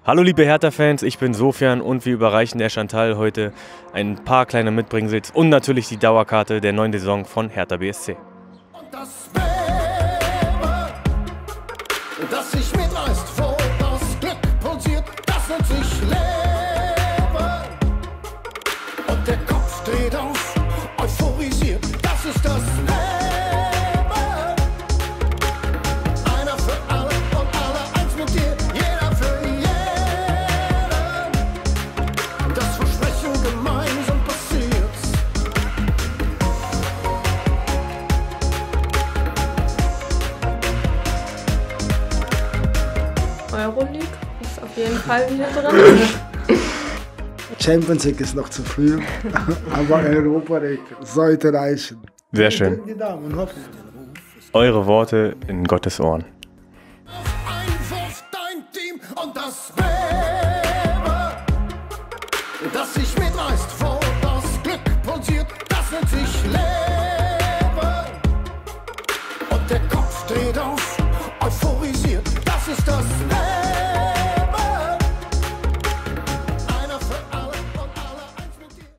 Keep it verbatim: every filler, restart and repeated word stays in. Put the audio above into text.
Hallo liebe Hertha-Fans, ich bin Sofian und wir überreichen der Chantal heute ein paar kleine Mitbringsels und natürlich die Dauerkarte der neuen Saison von Hertha B S C. Und das Beben, das sich mitreißt, wo das Glück pulsiert, das nennt sich Leben. Und der Kopf dreht auf, euphorisiert, das ist das Leben. Einer für alle und alle eins mit dir, jeder für jeden. Das Versprechen gemeinsam passiert. Euroleague ist auf jeden Fall wieder drin. Champions League ist noch zu früh, aber Europa League sollte reichen. Sehr schön. Die Daumen hoffen. Eure Worte in Gottes Ohren. Einwurf, dein Team und das Beben, das sich mitreißt, wo das Glück pulsiert, das nennt sich Leben. Und der Kopf dreht auf.